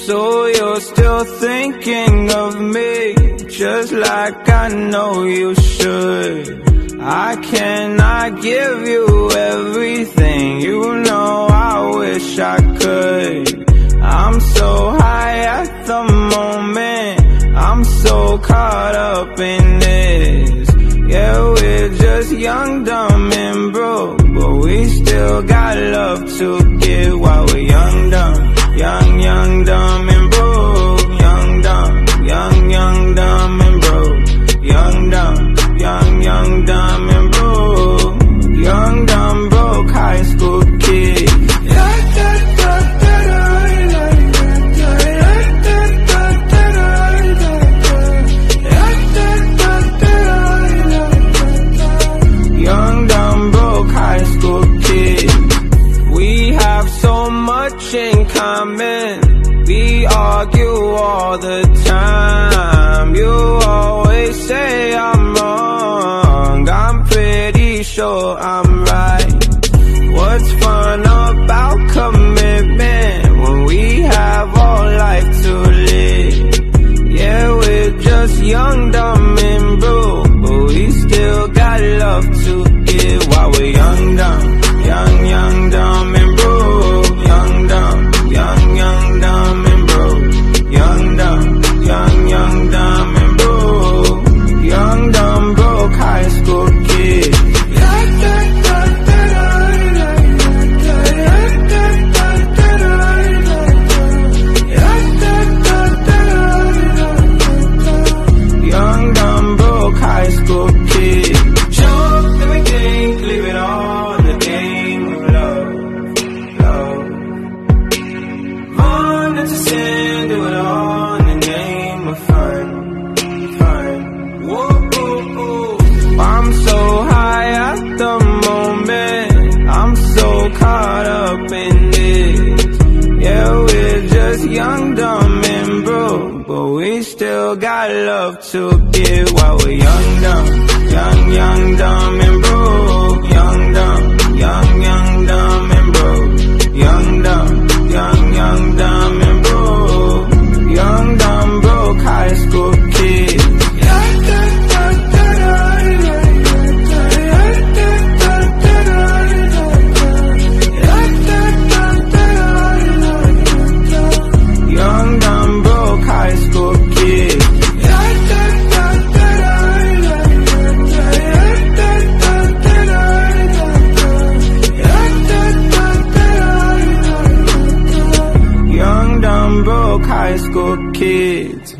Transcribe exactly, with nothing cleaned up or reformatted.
So you're still thinking of me, just like I know you should. I cannot give you everything, you know I wish I could. I'm so high at the moment, I'm so caught up in this. Yeah, we're just young, dumb and broke, but we still got love to give while we're young, dumb. Young, young, dumb and broke. Young, dumb, young, young, dumb and broke. Young, dumb, young, young, dumb and broke. Young, dumb, broke high school kid. Young, dumb, broke high school kid. We have so much in common, we argue all the time. You always say I'm wrong, I'm pretty sure I'm right. What's fun about commitment when we have all life to live? Yeah, we're just young, dumb and broke, but we still got love to give while we're young, dumb. Young, young, dumb and broke. Young, dumb, young, young, dumb and broke. Young, dumb, young, young, dumb and broke. Young, dumb, broke high school kid. Young, dumb, broke high school kid. Show up everything, leave it all in the game of love, love. Born into sin, do it all in the name of fun, fun. Whoa, whoa, whoa. I'm so high at the moment, I'm so caught up in this. Yeah, we're just young, dumb and broke, but we still got love to give while we're young, dumb. Young, young, dumb and broke. Young, dumb, young, young, dumb and broke. Young, dumb, young, young, dumb and broke. Young, dumb, broke high school kid. Young, dumb, broke high school kid. Young, dumb, broke high school kids.